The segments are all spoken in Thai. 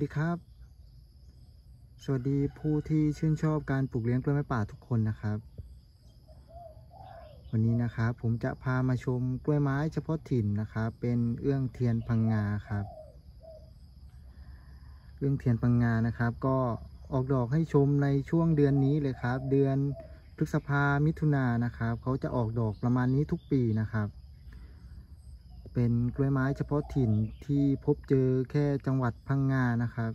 ดีครับสวัสดีผู้ที่ชื่นชอบการปลูกเลี้ยงกล้วยไม้ป่าทุกคนนะครับวันนี้นะครับผมจะพามาชมกล้วยไม้เฉพาะถิ่นนะครับเป็นเอื้องเทียนพังงาครับเอื้องเทียนพังงานะครับก็ออกดอกให้ชมในช่วงเดือนนี้เลยครับเดือนพฤษภามิถุนายนนะครับเขาจะออกดอกประมาณนี้ทุกปีนะครับเป็นกล้วยไม้เฉพาะถิ่นที่พบเจอแค่จังหวัดพังงานะครับ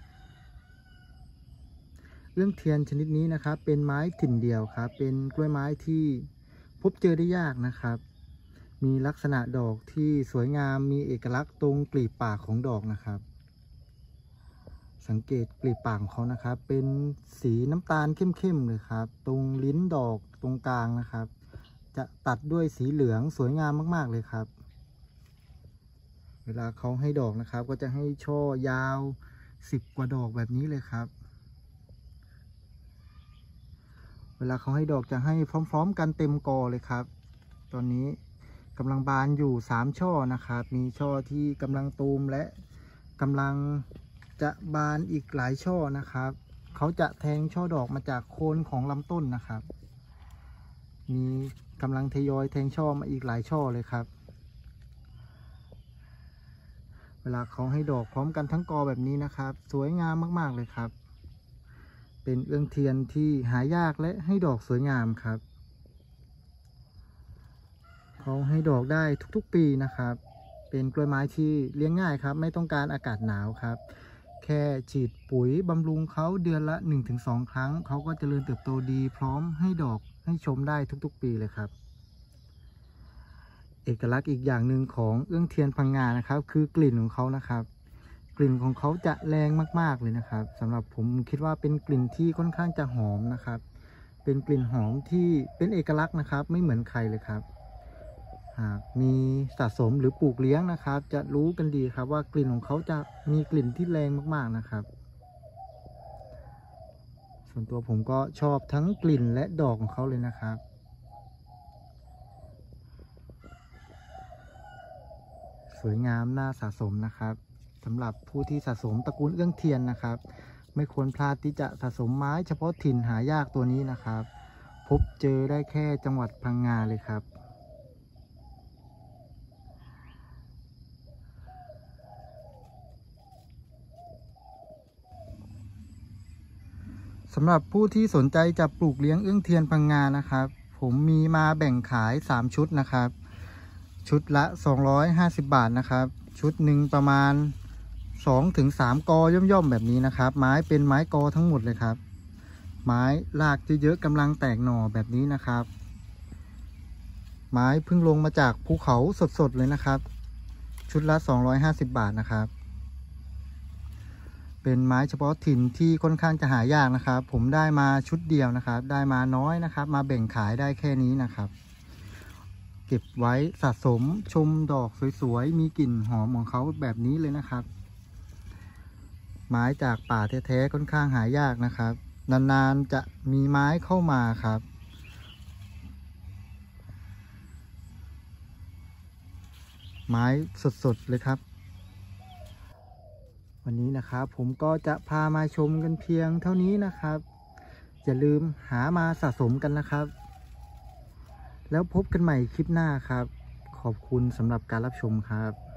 เอื้องเทียนชนิดนี้นะครับเป็นไม้ถิ่นเดียวครับเป็นกล้วยไม้ที่พบเจอได้ยากนะครับมีลักษณะดอกที่สวยงามมีเอกลักษณ์ตรงกลีบปากของดอกนะครับสังเกตกลีบปากของเขานะครับเป็นสีน้ำตาลเข้มๆเลยครับตรงลิ้นดอกตรงกลางนะครับจะตัดด้วยสีเหลืองสวยงามมากๆเลยครับเวลาเขาให้ดอกนะครับก็จะให้ช่อยาว10 กว่าดอกแบบนี้เลยครับเวลาเขาให้ดอกจะให้พร้อมๆกันเต็มกอเลยครับตอนนี้กำลังบานอยู่3 ช่อนะครับมีช่อที่กำลังตูมและกำลังจะบานอีกหลายช่อนะครับเขาจะแทงช่อดอกมาจากโคนของลำต้นนะครับมีกำลังทยอยแทงช่อมาอีกหลายช่อเลยครับเวลาเขาให้ดอกพร้อมกันทั้งกอแบบนี้นะครับสวยงามมากๆเลยครับเป็นเอื้องเทียนที่หายากและให้ดอกสวยงามครับเขาให้ดอกได้ทุกๆปีนะครับเป็นกล้วยไม้ที่เลี้ยงง่ายครับไม่ต้องการอากาศหนาวครับแค่ฉีดปุ๋ยบำรุงเขาเดือนละ 1-2 ครั้งเขาก็เจริญเติบโตดีพร้อมให้ดอกให้ชมได้ทุกๆปีเลยครับเอกลักษณ์อีกอย่างหนึ่งของเอื้องเทียนพังงานะครับคือกลิ่นของเขานะครับกลิ่นของเขาจะแรงมากๆเลยนะครับสำหรับผมคิดว่าเป็นกลิ่นที่ค่อนข้างจะหอมนะครับเป็นกลิ่นหอมที่เป็นเอกลักษณ์นะครับไม่เหมือนใครเลยครับหากมีสะสมหรือปลูกเลี้ยงนะครับจะรู้กันดีครับว่ากลิ่นของเขาจะมีกลิ่นที่แรงมากๆนะครับส่วนตัวผมก็ชอบทั้งกลิ่นและดอกของเขาเลยนะครับสวยงามน่าสะสมนะครับสำหรับผู้ที่สะสมตระกูลเอื้องเทียนนะครับไม่ควรพลาดที่จะสะสมไม้เฉพาะถิ่นหายากตัวนี้นะครับพบเจอได้แค่จังหวัดพังงาเลยครับสำหรับผู้ที่สนใจจะปลูกเลี้ยงเอื้องเทียนพังงานะครับผมมีมาแบ่งขาย3 ชุดนะครับชุดละ250 บาทนะครับชุดหนึ่งประมาณ2-3 กอย่อมๆแบบนี้นะครับไม้เป็นไม้กอทั้งหมดเลยครับไม้รากเยอะๆกำลังแตกหน่อแบบนี้นะครับไม้เพิ่งลงมาจากภูเขาสดๆเลยนะครับชุดละ250 บาทนะครับเป็นไม้เฉพาะถิ่นที่ค่อนข้างจะหายากนะครับผมได้มาชุดเดียวนะครับได้มาน้อยนะครับมาแบ่งขายได้แค่นี้นะครับเก็บไว้สะสมชมดอกสวยๆมีกลิ่นหอมของเขาแบบนี้เลยนะครับไม้จากป่าแท้ๆค่อนข้างหายากนะครับนานๆจะมีไม้เข้ามาครับไม้สดๆเลยครับวันนี้นะครับผมก็จะพามาชมกันเพียงเท่านี้นะครับอย่าลืมหามาสะสมกันนะครับแล้วพบกันใหม่คลิปหน้าครับขอบคุณสำหรับการรับชมครับ